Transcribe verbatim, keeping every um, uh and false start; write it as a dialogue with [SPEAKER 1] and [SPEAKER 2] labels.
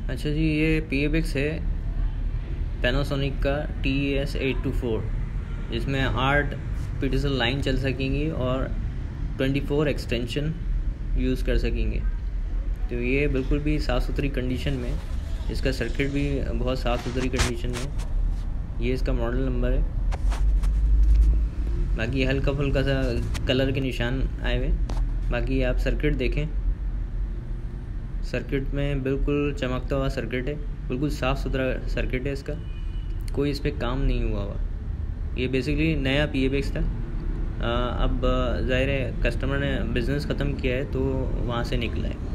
[SPEAKER 1] अच्छा जी, ये पी एबिक्स है पैनासोनिक का T S eight two four, जिसमें आठ पीटीएल लाइन चल सकेंगी और ट्वेंटी फोर एक्सटेंशन यूज़ कर सकेंगे। तो ये बिल्कुल भी साफ़ सुथरी कंडीशन में, इसका सर्किट भी बहुत साफ़ सुथरी कंडीशन में। ये इसका मॉडल नंबर है। बाकी हल्का फुल्का सा कलर के निशान आए हुए। बाकी आप सर्किट देखें, सर्किट में बिल्कुल चमकता हुआ सर्किट है, बिल्कुल साफ़ सुथरा सर्किट है इसका, कोई इस पर काम नहीं हुआ हुआ। ये बेसिकली नया पी एबिक्स था। आ, अब ज़ाहिर है कस्टमर ने बिज़नेस ख़त्म किया है तो वहाँ से निकला है।